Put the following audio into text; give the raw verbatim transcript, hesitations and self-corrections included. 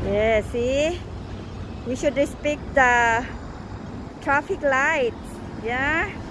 Yeah, see? We should respect the traffic lights. Yeah?